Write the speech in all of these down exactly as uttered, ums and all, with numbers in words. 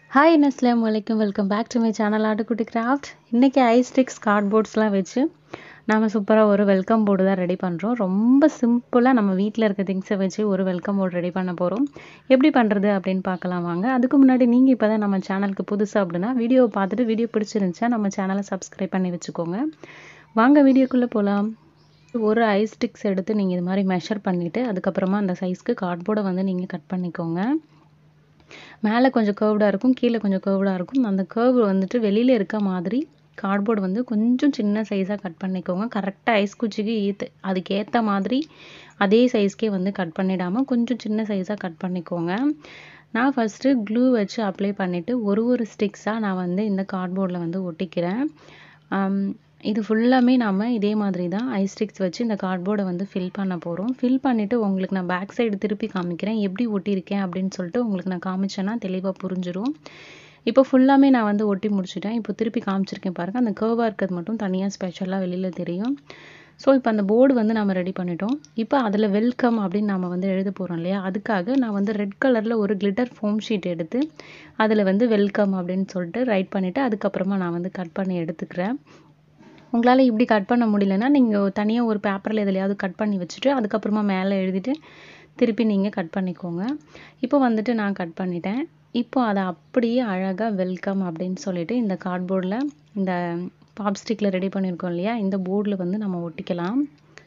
Hi அஸ்ஸலாமு அலைக்கும் welcome back to my channel ஆட்டுக்குட்டி கிராஃப்ட். இன்றைக்கி ஐஸ்டிக்ஸ் கார்ட்போர்ட்ஸ்லாம் வச்சு நாம் சூப்பராக ஒரு வெல்கம் போர்டு தான் ரெடி பண்ணுறோம். ரொம்ப சிம்பிளாக நம்ம வீட்டில் இருக்க திங்ஸை வச்சு ஒரு வெல்கம் போர்டு ரெடி பண்ண போகிறோம். எப்படி பண்ணுறது அப்படின்னு பார்க்கலாம் வாங்க. அதுக்கு முன்னாடி நீங்கள் இப்போ தான் நம்ம சேனலுக்கு புதுசாக அப்படின்னா வீடியோவை பார்த்துட்டு வீடியோ பிடிச்சிருந்துச்சா நம்ம சேனலை சப்ஸ்கிரைப் பண்ணி வச்சுக்கோங்க. வாங்க வீடியோக்குள்ளே போகலாம். ஒரு ஐஸ்டிக்ஸ் எடுத்து நீங்கள் இது மாதிரி மெஷர் பண்ணிவிட்டு அதுக்கப்புறமா அந்த சைஸ்க்கு கார்ட்போர்டை வந்து நீங்கள் கட் பண்ணிக்கோங்க. மேலே கொஞ்சம் கர்வ்டாக இருக்கும், கீழே கொஞ்சம் கர்வ்டாக இருக்கும். அந்த கர்வ் வந்துட்டு வெளியில் இருக்க மாதிரி கார்ட்போர்டு வந்து கொஞ்சம் சின்ன சைஸாக கட் பண்ணிக்கோங்க. கரெக்டாக ஐஸ் குச்சிக்கு ஏற்று அதுக்கேற்ற மாதிரி அதே சைஸ்க்கே வந்து கட் பண்ணிடாமல் கொஞ்சம் சின்ன சைஸாக கட் பண்ணிக்கோங்க. நான் ஃபஸ்ட்டு க்ளூ வச்சு அப்ளை பண்ணிவிட்டு ஒரு ஒரு ஸ்டிக்ஸாக நான் வந்து இந்த கார்ட்போர்டில் வந்து ஒட்டிக்கிறேன். இது ஃபுல்லாமே நாம் இதே மாதிரி தான் ஐஸ் ஸ்டிக்ஸ் வச்சு இந்த கார்ட்போர்டை வந்து ஃபில் பண்ண போகிறோம். ஃபில் பண்ணிவிட்டு உங்களுக்கு நான் பேக் சைடு திருப்பி காமிக்கிறேன் எப்படி ஒட்டியிருக்கேன் அப்படின்னு சொல்லிட்டு உங்களுக்கு நான் காமிச்சேன்னா தெளிவாக புரிஞ்சிடும். இப்போ ஃபுல்லாமே நான் வந்து ஒட்டி முடிச்சிட்டேன். இப்போ திருப்பி காமிச்சிருக்கேன் பாருங்கள். அந்த கர்வாக இருக்கிறது மட்டும் தனியாக ஸ்பெஷலாக வெளியில் தெரியும். ஸோ இப்போ அந்த போர்டு வந்து நம்ம ரெடி பண்ணிட்டோம். இப்போ அதில் வெல்கம் அப்படின்னு நம்ம வந்து எழுத போகிறோம் இல்லையா, அதுக்காக நான் வந்து ரெட் கலரில் ஒரு கிளிட்டர் ஃபோம் ஷீட் எடுத்து அதில் வந்து வெல்கம் அப்படின்னு சொல்லிட்டு ரைட் பண்ணிவிட்டு அதுக்கப்புறமா நான் வந்து கட் பண்ணி எடுத்துக்கிறேன். உங்களால் இப்படி கட் பண்ண முடியலன்னா நீங்கள் தனியாக ஒரு பேப்பரில் எதுலையாவது கட் பண்ணி வச்சுட்டு அதுக்கப்புறமா மேலே எழுதிட்டு திருப்பி நீங்கள் கட் பண்ணிக்கோங்க. இப்போ வந்துட்டு நான் கட் பண்ணிட்டேன். இப்போ அதை அப்படியே அழகாக வெல்கம் அப்படின்னு சொல்லிட்டு இந்த கார்ட்போர்டில் இந்த பாப்ஸ்டிக்கில் ரெடி பண்ணியிருக்கோம் இல்லையா, இந்த போர்டில் வந்து நம்ம ஒட்டிக்கலாம்.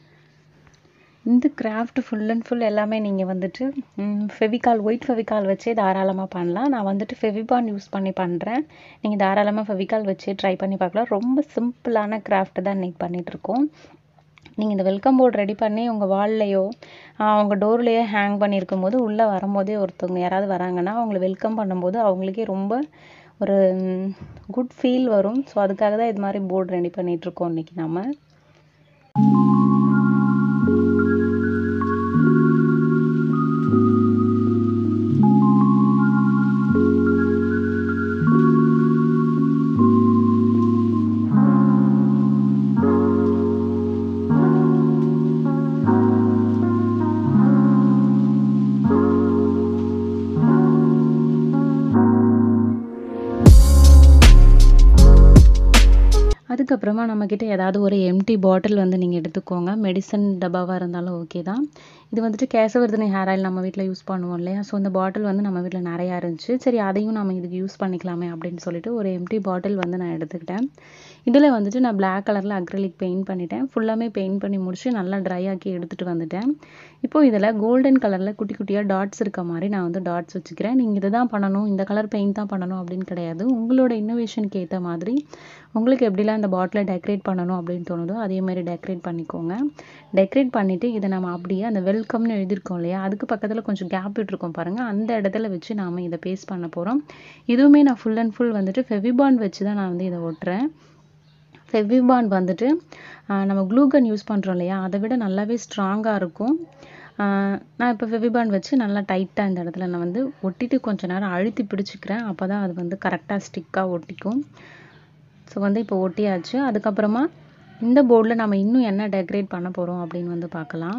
இந்த கிராஃப்ட் ஃபுல் அண்ட் ஃபுல் எல்லாமே நீங்கள் வந்துட்டு ஃபெவிகால் ஒயிட் ஃபெவிகால் வச்சே தாராளமாக பண்ணலாம். நான் வந்துட்டு ஃபெவிபான் யூஸ் பண்ணி பண்ணுறேன். நீங்கள் தாராளமாக ஃபெவிகால் வச்சே ட்ரை பண்ணி பார்க்கலாம். ரொம்ப சிம்பிளான கிராஃப்ட் தான் இன்றைக்கி பண்ணிகிட்ருக்கோம். நீங்கள் இந்த வெல்கம் போர்டு ரெடி பண்ணி உங்கள் வால்லையோ உங்கள் டோர்லேயோ ஹேங் பண்ணியிருக்கும் போது உள்ளே வரும்போதே ஒருத்தவங்க யாராவது வராங்கன்னா அவங்கள வெல்கம் பண்ணும்போது அவங்களுக்கே ரொம்ப ஒரு குட் ஃபீல் வரும். ஸோ அதுக்காக தான் இது மாதிரி போர்டு ரெடி பண்ணிகிட்ருக்கோம் இன்றைக்கி நம்ம. அதுக்கப்புறமா நம்மக்கிட்ட ஏதாவது ஒரு எம்டி பாட்டில் வந்து நீங்கள் எடுத்துக்கோங்க. மெடிசன் டப்பாவாக இருந்தாலும் ஓகே தான். இது வந்துட்டு கேசவர்தினி ஹேர் ஆயில் நம்ம வீட்டில் யூஸ் பண்ணுவோம் இல்லையா, ஸோ இந்த பாட்டில் வந்து நம்ம வீட்டில் நிறையா இருந்துச்சு. சரி அதையும் நம்ம இதுக்கு யூஸ் பண்ணிக்கலாமே அப்படின்னு சொல்லிட்டு ஒரு எம்டி பாட்டில் வந்து நான் எடுத்துக்கிட்டேன். இதில் வந்துட்டு நான் பிளாக் கலரில் அக்ரிலிக் பெயிண்ட் பண்ணிட்டேன். ஃபுல்லாமே பெயிண்ட் பண்ணி முடிச்சு நல்லா ட்ரை ஆக்கி எடுத்துகிட்டு வந்துட்டேன். இப்போது இதில் கோல்டன் கலரில் குட்டி குட்டியாக டாட்ஸ் இருக்க மாதிரி நான் வந்து டாட்ஸ் வச்சுக்கிறேன். நீங்கள் இதை தான் பண்ணணும், இந்த கலர் பெயிண்ட் தான் பண்ணணும் அப்படின்னு கிடையாது. உங்களோட இன்னோவேஷனுக்கு ஏற்ற மாதிரி உங்களுக்கு எப்படிலாம் இந்த பாட்டிலை டெக்கரேட் பண்ணணும் அப்படின்னு தோணுதோ அதே மாதிரி டெக்கரேட் பண்ணிக்கோங்க. டெக்கரேட் பண்ணிவிட்டு இதை நம்ம அப்படியே அந்த வெல்கம்னு எழுதியிருக்கோம் இல்லையா, அதுக்கு பக்கத்தில் கொஞ்சம் கேப் விட்டுருக்கோம் பாருங்கள், அந்த இடத்துல வச்சு நாம் இதை பேஸ்ட் பண்ண போகிறோம். இதுவுமே நான் ஃபுல் அண்ட் ஃபுல் வந்துட்டு ஃபெவிபாண்ட் வச்சு தான் நான் வந்து இதை ஒட்டுறேன். ஃபெவிபாண்ட் வந்துட்டு நம்ம க்ளூகன் யூஸ் பண்ணுறோம் இல்லையா, அதை விட நல்லாவே ஸ்ட்ராங்காக இருக்கும். நான் இப்போ ஃபெவிபாண்ட் வச்சு நல்லா டைட்டாக இந்த இடத்துல நான் வந்து ஒட்டிட்டு கொஞ்சம் நேரம் அழுத்தி பிடிச்சிக்கிறேன். அப்போ தான் அது வந்து கரெக்டாக ஸ்டிக்காக ஒட்டிக்கும். ஸோ வந்து இப்போ ஒட்டியாச்சு. அதுக்கப்புறமா இந்த போர்டில் நம்ம இன்னும் என்ன டெக்கரேட் பண்ண போகிறோம் அப்படின்னு வந்து பார்க்கலாம்.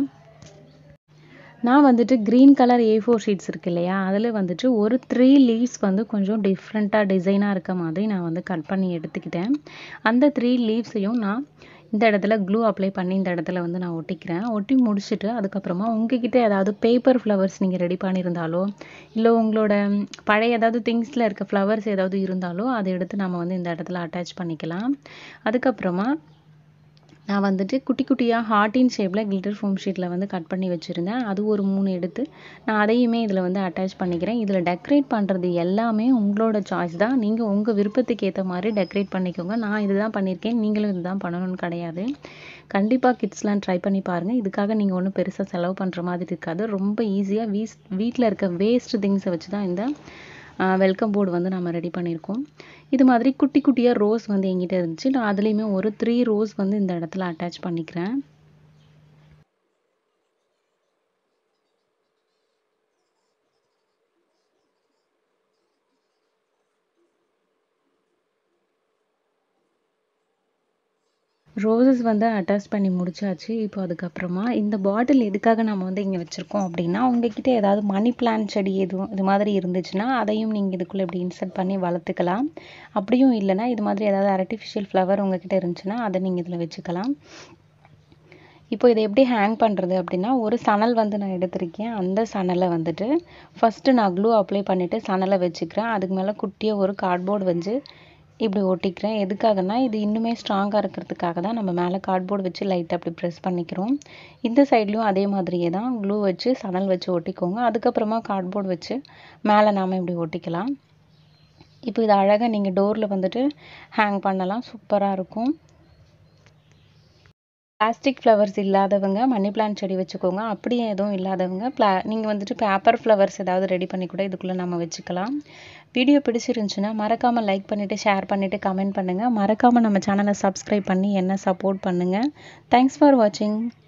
நான் வந்துட்டு green colour A four sheets இருக்கு இல்லையா, அதில் வந்துட்டு ஒரு த்ரீ லீவ்ஸ் வந்து கொஞ்சம் டிஃப்ரெண்ட்டாக டிசைனாக இருக்க மாதிரி நான் வந்து கட் பண்ணி எடுத்துக்கிட்டேன். அந்த த்ரீ லீவ்ஸையும் நான் இந்த இடத்துல க்ளூ அப்ளை பண்ணி இந்த இடத்துல வந்து நான் ஒட்டிக்கிறேன். ஒட்டி முடிச்சுட்டு அதுக்கப்புறமா உங்ககிட்ட ஏதாவது பேப்பர் ஃப்ளவர்ஸ் நீங்கள் ரெடி பண்ணியிருந்தாலோ இல்லை உங்களோட பழைய ஏதாவது திங்ஸில் இருக்க ஃப்ளவர்ஸ் ஏதாவது இருந்தாலோ அதை எடுத்து நம்ம வந்து இந்த இடத்துல அட்டாச் பண்ணிக்கலாம். அதுக்கப்புறமா நான் வந்துட்டு குட்டி குட்டியாக ஹார்ட்டின் ஷேப்பில் கிளிட்டர் ஃபோம் ஷீட்டில் வந்து கட் பண்ணி வச்சுருந்தேன். அது ஒரு மூணு எடுத்து நான் அதையுமே இதில் வந்து அட்டாச் பண்ணிக்கிறேன். இதில் டெக்கரேட் பண்ணுறது எல்லாமே உங்களோட சாய்ஸ் தான். நீங்கள் உங்கள் விருப்பத்துக்கு ஏற்ற மாதிரி டெக்கரேட் பண்ணிக்கோங்க. நான் இது தான் பண்ணியிருக்கேன், நீங்களும் இது தான் பண்ணணும்னு கிடையாது. கண்டிப்பாக கிட்ஸ்லாம் ட்ரை பண்ணி பாருங்கள். இதுக்காக நீங்கள் ஒன்றும் பெருசாக செலவு பண்ணுற மாதிரி இருக்காது. ரொம்ப ஈஸியாக வீஸ் வீட்டில் இருக்க வேஸ்ட் திங்ஸை வச்சு தான் இந்த வெல்கம் போர்டு வந்து நம்ம ரெடி பண்ணியிருக்கோம். இது மாதிரி குட்டி குட்டியாக ரோஸ் வந்து எங்கிட்ட இருந்துச்சு. நான் அதுலேயுமே ஒரு த்ரீ ரோஸ் வந்து இந்த இடத்துல அட்டாச் பண்ணிக்கிறேன். ரோசஸ் வந்து அட்டாச் பண்ணி முடிச்சாச்சு. இப்போ அதுக்கப்புறமா இந்த பாட்டில் எதுக்காக நம்ம வந்து இங்கே வச்சுருக்கோம் அப்படின்னா, உங்ககிட்ட ஏதாவது மணி பிளான்ட் செடி எதுவும் இது மாதிரி இருந்துச்சுன்னா அதையும் நீங்கள் இதுக்குள்ளே இப்படி இன்சர்ட் பண்ணி வளர்த்துக்கலாம். அப்படியும் இல்லைன்னா இது மாதிரி ஏதாவது ஆர்டிஃபிஷியல் ஃப்ளவர் உங்ககிட்ட இருந்துச்சுன்னா அதை நீங்கள் இதில் வச்சுக்கலாம். இப்போ இதை எப்படி ஹேங் பண்ணுறது அப்படின்னா, ஒரு சணல் வந்து நான் எடுத்திருக்கேன். அந்த சணலை வந்துட்டு ஃபஸ்ட்டு நான் க்ளூ அப்ளை பண்ணிவிட்டு சணலை வச்சுக்கிறேன். அதுக்கு மேலே குட்டியாக ஒரு கார்ட்போர்டு வச்சு இப்படி ஒட்டிக்கிறேன். எதுக்காகனா இது இன்னுமே ஸ்ட்ராங்காக இருக்கிறதுக்காக தான் நம்ம மேலே கார்ட்போர்டு வச்சு லைட்டாக அப்படி ப்ரெஸ் பண்ணிக்கிறோம். இந்த சைட்லேயும் அதே மாதிரியே தான் க்ளூ வச்சு சணல் வச்சு ஒட்டிக்கோங்க. அதுக்கப்புறமா கார்ட்போர்டு வச்சு மேலே நாம் இப்படி ஒட்டிக்கலாம். இப்போ இது அழகாக நீங்கள் டோரில் வந்துட்டு ஹேங் பண்ணலாம். சூப்பராக இருக்கும். பிளாஸ்டிக் ஃப்ளவர்ஸ் இல்லாதவங்க மணி பிளான்ட் செடி வச்சுக்கோங்க. அப்படியே எதுவும் இல்லாதவங்க பிளா நீங்கள் வந்துட்டு பேப்பர் ஃப்ளவர்ஸ் ஏதாவது ரெடி பண்ணி கூட இதுக்குள்ளே நம்ம வச்சுக்கலாம். வீடியோ பிடிச்சிருந்துச்சுன்னா மறக்காமல் லைக் பண்ணிவிட்டு ஷேர் பண்ணிவிட்டு கமெண்ட் பண்ணுங்கள். மறக்காமல் நம்ம சேனலை சப்ஸ்கிரைப் பண்ணி என்ன சப்போர்ட் பண்ணுங்கள். தேங்க்ஸ் ஃபார் வாட்சிங்.